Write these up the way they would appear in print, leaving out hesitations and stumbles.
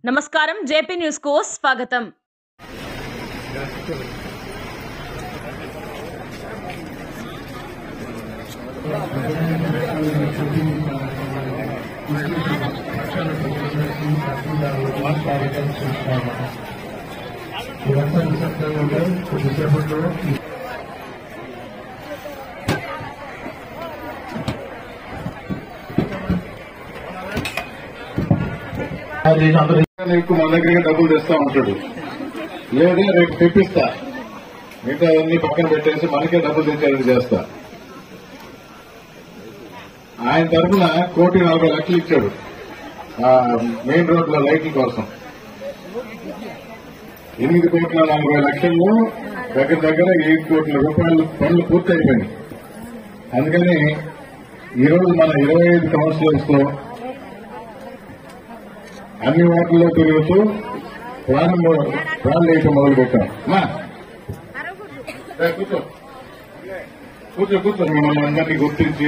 నమస్కారం JP news కు స్వాగతం. నీకు మన దగ్గర డబ్బులు తెస్తా ఉంటాడు, లేదా రేపు తెప్పిస్తా, మిగతా అన్ని పక్కన పెట్టేసి మనకే డబ్బులు తెచ్చేది చేస్తా. ఆయన తరఫున 1,40,00,000 ఇచ్చాడు మెయిన్ రోడ్ల లైట్ల కోసం. 8,40,00,000 దగ్గర దగ్గర 7 కోట్ల రూపాయలు పనులు పూర్తి అయిపోయినాయి. అందుకని ఈరోజు మన 25 కౌన్సిలర్స్ లో అన్ని వార్డుల్లో తిరుగుతూ ప్రాణం వేయటం మొదలు పెట్టాం. కూర్చో కూర్చో కూర్చో మిమ్మల్ని అందరినీ గుర్తించి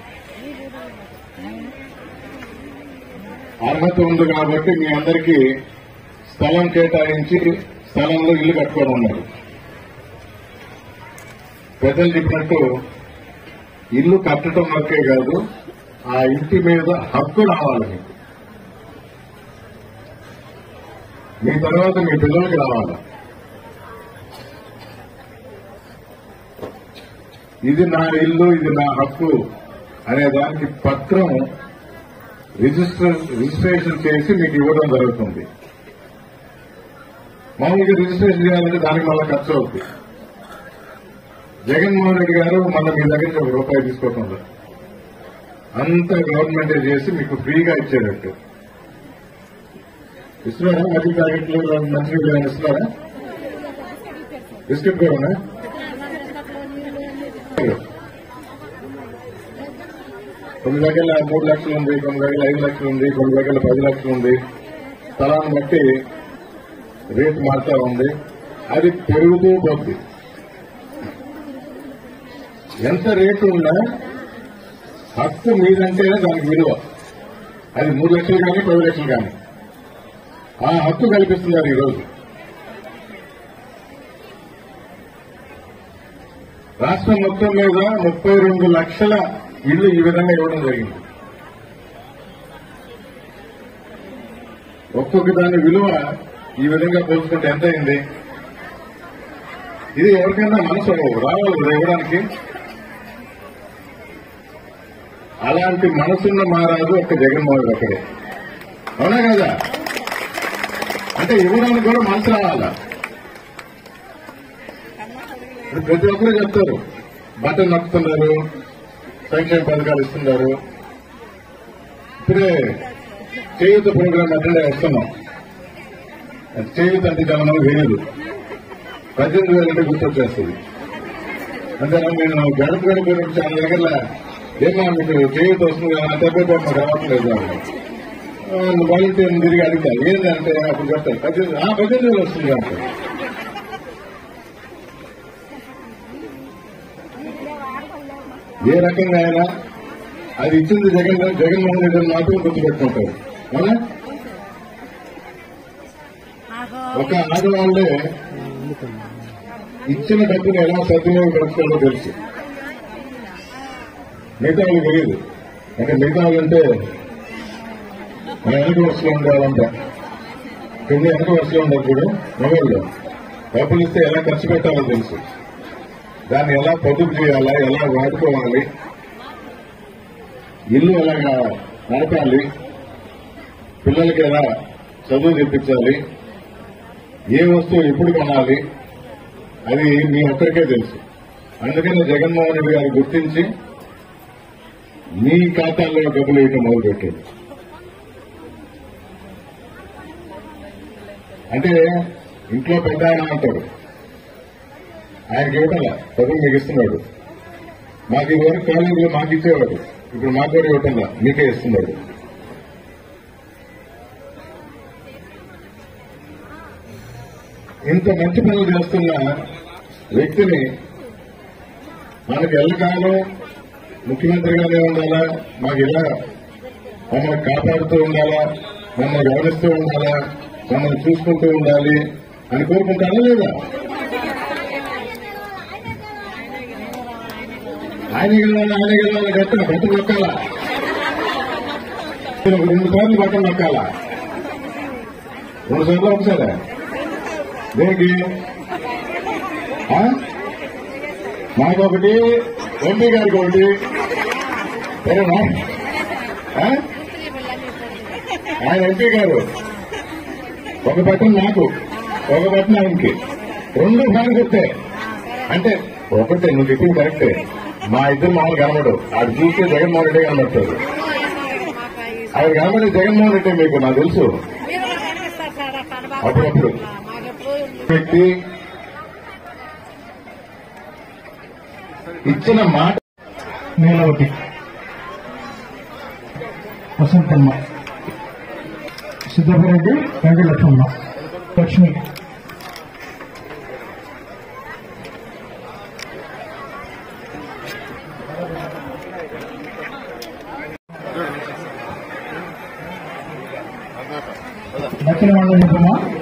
అర్హత ఉంది కాబట్టి మీ అందరికీ స్థలం కేటాయించి స్థలంలో ఇల్లు కట్టుకొని ఉన్నారు. పెద్దలు చెప్పినట్టు ఇల్లు కట్టడం వరకే కాదు, ఆ ఇంటి మీద హక్కు రావాలి. మీ తర్వాత మీ పిల్లలకి రావాలి. ఇది నా ఇల్లు, ఇది నా హక్కు అనే దానికి పత్రం రిజిస్ట్రేషన్ చేసి మీకు ఇవ్వడం జరుగుతుంది. మామూలుగా రిజిస్ట్రేషన్ చేయాలంటే దానికి మళ్ళీ ఖర్చు అవుతుంది. జగన్మోహన్ రెడ్డి గారు మన మీ దగ్గర నుంచి ₹1 తీసుకోవటం అంతా గవర్నమెంటే చేసి మీకు ఫ్రీగా ఇచ్చేటట్టు ఇస్తున్నారా? మధ్య ప్యాకెట్లు మంచినీళ్ళు ఏమైనా ఇస్తున్నారా? బిస్కెట్ కూడా ఉన్నా? కొన్ని దగ్గర 3 లక్షలు ఉంది, కొన్ని దగ్గర 5 లక్షలు ఉంది, కొన్ని దగ్గర 10 లక్షలు ఉంది. స్థలాన్ని బట్టి రేటు మారుతా ఉంది. అది పెరుగుతూ పోతుంది. ఎంత రేటు ఉన్నా హక్కు మీదంటేనే దానికి విలువ. అది 3 లక్షలు కానీ 10 లక్షలు కానీ ఆ హక్కు కల్పిస్తున్నారు ఈరోజు. రాష్ట్రం మొత్తం మీద 32 లక్షల ఇళ్లు ఈ విధంగా ఇవ్వడం జరిగింది. ఒక్కొక్క దాని విలువ ఈ విధంగా పోల్చుకుంటే ఎంత అయింది? ఇది ఎవరికైనా మనసు రావాలి కదా ఇవ్వడానికి. అలాంటి మనసున్న మారాదు ఒక్క జగన్మోహన్ ఒక్కడే. అవునా కదా? అంటే ఇవ్వడానికి కూడా మనసు రావాలా. ప్రతి ఒక్కరు చెప్తారు, బటన్ నొక్కుతున్నారు, సంక్షేమ పథకాలు ఇస్తున్నారు. ఇప్పుడే చేయూత ప్రోగ్రాం అటెండ్ వస్తున్నాం. చేయూత అంటే చాలా మంది తెలియదు. 18,000 అంటే గుర్తొచ్చేస్తుంది. అంతేనా? నేను గడప గడప చాలా దగ్గర ఏమో మీకు చేయూత వస్తుంది కదా అంటే మాకు రావట్లేదు. వాలంటీర్ తిరిగి అడుగుతారు ఏంటంటే అప్పుడు చెప్తారు 18,000 వస్తుంది అంటారు. ఏ రకంగా అయినా అది ఇచ్చింది జగన్మోహన్ రెడ్డి మాత్రం గుర్తుపెట్టుకుంటారు. అవునా? ఒక ఆడవాళ్లే ఇచ్చిన డబ్బును ఎలా సద్వినియోగపరుచుకోవాలో తెలుసు. మిగతా వాళ్ళు తెలియదు. అంటే మిగతా వాళ్ళంటే మన వెనక వరుసలో ఉండేవాళ్ళంతా కొన్ని వెనక వరుసలో ఉండదు కూడా. మొబైల్లో డబ్బులు ఇస్తే ఎలా ఖర్చు పెట్టాలో తెలుసు. దాన్ని ఎలా పొదుపు చేయాలా, ఎలా వాడుకోవాలి, ఇల్లు ఎలాగా నడపాలి, పిల్లలకి ఎలా చదువు తెప్పించాలి, ఏ వస్తువు ఎప్పుడు కొనాలి, అది మీ ఒక్కరికే తెలుసు. అందుకని జగన్మోహన్ రెడ్డి గారు గుర్తించి మీ ఖాతాల్లో డబ్బులు వేయటం మొదలుపెట్టాడు. అంటే ఇంట్లో పెద్ద ఆయన అంటాడు, ఆయనకి ఇవ్వటంలా, డబ్బులు మీకు ఇస్తున్నాడు. మాకు ఇదివరకు కాలేజీలో మాకు ఇచ్చేవాడు, ఇప్పుడు మాకు కూడా ఇవ్వటంలా, మీకే ఇస్తున్నాడు. ఇంత మంచి పనులు చేస్తున్న వ్యక్తిని మనకు ఎల్లకాలం ముఖ్యమంత్రిగానే ఉండాలా, మాకు ఇలా మమ్మల్ని కాపాడుతూ ఉండాలా మమ్మల్ని గమనిస్తూ ఉండాలా, మమ్మల్ని చూసుకుంటూ ఉండాలి అని కోరుకుంటారా లేదా? ఆయన గెలవాలి గట్టిన బట్టలు నొక్కాలా, 2 సార్లు బట్టలు నొక్కాలా, 2 సార్లు ఒకసారి దేనికి? మాకొకటి, ఎంపీ గారికి ఒకటి, సరేనా? ఆయన ఎంపీ గారు ఒక బట్టన్ నాకు, ఒక బట్టన్ ఆయనకి, 2 ఫ్యాన్స్ వస్తాయి. అంటే ఒకటే, నువ్వు చెప్పింది కరెక్టే. మా ఇద్దరు మామూలు కనబడు, ఆడు చూస్తే జగన్మోహన్ రెడ్డి కనబడతాడు. ఆయన కనబడే జగన్మోహన్ రెడ్డి మీకు నాకు తెలుసు. అప్పుడప్పుడు పెట్టి ఇచ్చిన మాట నీలవతి, వసంతమ్మ, సిద్ధపరెడ్డి, వెంకటలక్ష్మమ్మ, లక్ష్మి. దక్షిణ మండలి